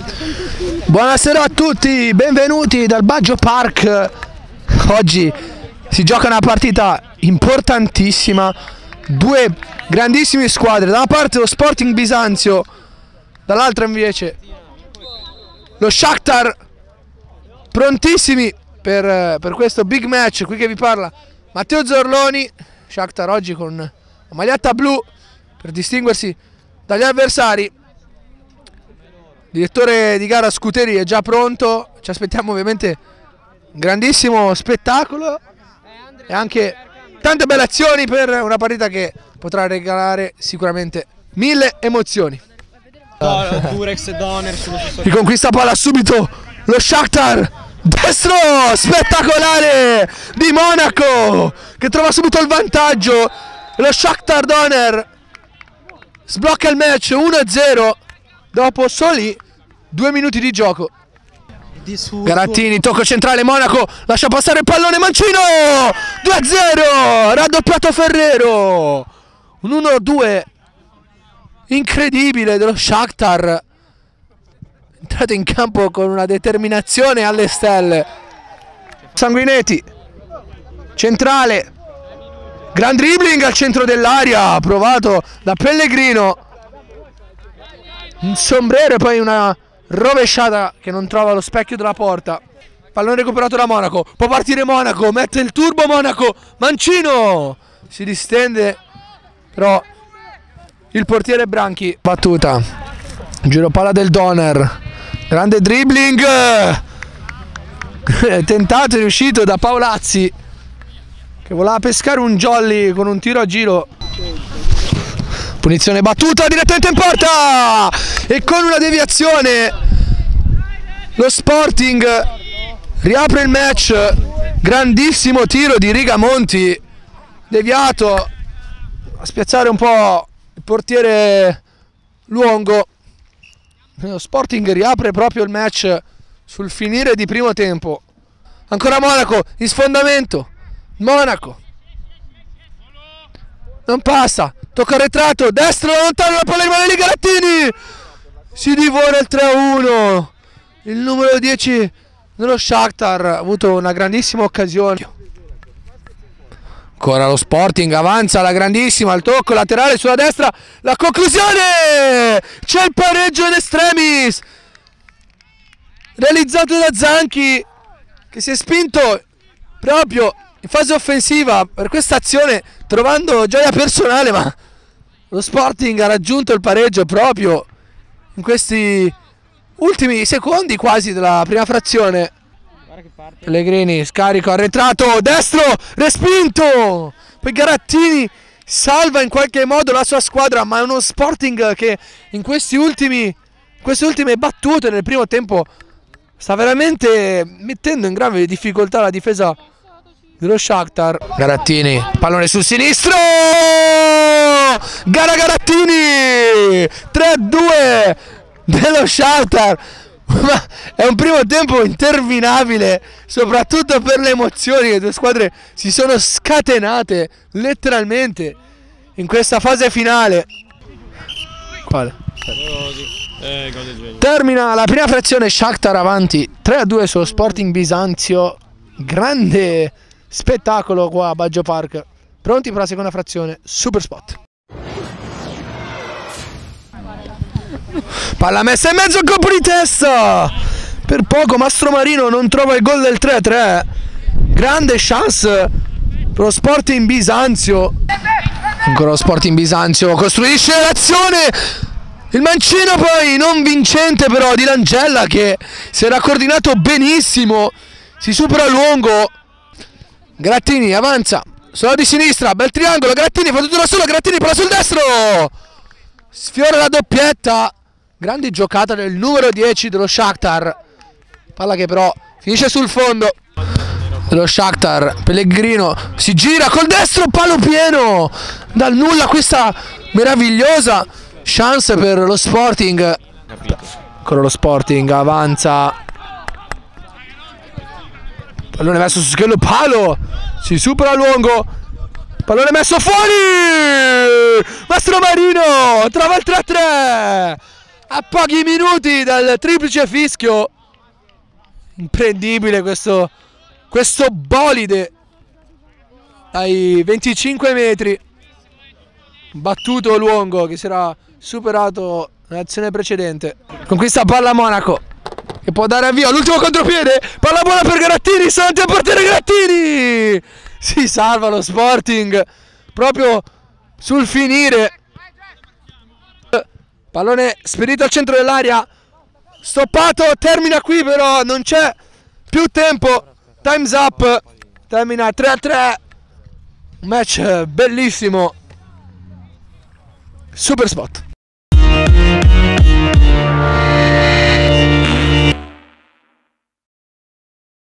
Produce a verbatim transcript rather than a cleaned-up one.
Buonasera a tutti, benvenuti dal Baggio Park. Oggi si gioca una partita importantissima, due grandissime squadre, da una parte lo Sporting Bisanzio, dall'altra invece lo Shakhtar, prontissimi per, per questo big match. Qui che vi parla Matteo Zorloni. Shakhtar oggi con la maglietta blu per distinguersi dagli avversari. Direttore di gara Scuteri è già pronto, ci aspettiamo ovviamente un grandissimo spettacolo e anche tante belle azioni per una partita che potrà regalare sicuramente mille emozioni. Durex e Donner Riconquista palla subito lo Shakhtar, destro spettacolare di Monaco che trova subito il vantaggio. Lo Shakhtar Donner sblocca il match uno a zero dopo soli due minuti di gioco. Garattini, tocco centrale, Monaco lascia passare il pallone, Mancino, due a zero, raddoppiato Ferrero, un uno a due incredibile dello Shakhtar, entrato in campo con una determinazione alle stelle. Sanguinetti, centrale, gran dribbling al centro dell'area, provato da Pellegrino, un sombrero e poi una rovesciata che non trova lo specchio della porta. Pallone recuperato da Monaco, può partire Monaco, mette il turbo Monaco, Mancino si distende però il portiere Branchi. Battuta, giro palla del Donner, grande dribbling tentato e riuscito da Paolazzi che voleva pescare un jolly con un tiro a giro. Punizione battuta direttamente in porta e con una deviazione lo Sporting riapre il match. Grandissimo tiro di Rigamonti, deviato a spiazzare un po' il portiere Luongo. Lo Sporting riapre proprio il match sul finire di primo tempo. Ancora Monaco in sfondamento, Monaco non passa, tocca arretrato, destro, lontano, la palla rimane lì, Garattini si divora il tre a uno. Il numero dieci dello Shakhtar ha avuto una grandissima occasione. Ancora lo Sporting avanza, la grandissima, il tocco laterale sulla destra, la conclusione, c'è il pareggio in extremis realizzato da Zanchi che si è spinto proprio in fase offensiva per questa azione trovando gioia personale, ma lo Sporting ha raggiunto il pareggio proprio in questi ultimi secondi quasi della prima frazione. Pellegrini, scarico, arretrato, destro, respinto, poi Garattini salva in qualche modo la sua squadra, ma è uno Sporting che in questi ultimi, queste ultime battute nel primo tempo sta veramente mettendo in grave difficoltà la difesa dello Shakhtar. Garattini, pallone sul sinistro, gara Garattini, tre a due dello Shakhtar. Ma è un primo tempo interminabile, soprattutto per le emozioni. Le due squadre si sono scatenate letteralmente in questa fase finale. Quale? Termina la prima frazione, Shakhtar avanti tre a due sullo Sporting Bisanzio. Grande spettacolo qua a Baggio Park. Pronti per la seconda frazione, super spot. Palla messa in mezzo, colpo di testa, per poco Mastromarino non trova il gol del tre a tre. Grande chance per lo Sporting Bisanzio. Ancora lo Sporting Bisanzio costruisce l'azione, il mancino poi non vincente però di Langella che si era coordinato benissimo, si supera Luongo. Garattini avanza, solo di sinistra, bel triangolo, Garattini fa tutto da solo, Garattini palla sul destro, sfiora la doppietta. Grande giocata del numero dieci dello Shakhtar, palla che però finisce sul fondo dello Shakhtar. Pellegrino si gira col destro, palo pieno dal nulla, questa meravigliosa chance per lo Sporting. Ancora lo Sporting avanza, pallone messo su schiello, palo, si supera Luongo, pallone messo fuori, Mastromarino trova il tre a tre. a pochi minuti dal triplice fischio. Imprendibile questo, questo bolide dai venticinque metri, battuto Luongo che si era superato nell'azione precedente. Conquista palla Monaco che può dare avvio all'ultimo contropiede, palla buona per Grattini, davanti al portiere Grattini, si salva lo Sporting proprio sul finire. Pallone spedito al centro dell'area, stoppato, termina qui però non c'è più tempo, time's up, termina tre a tre, un match bellissimo, super spot.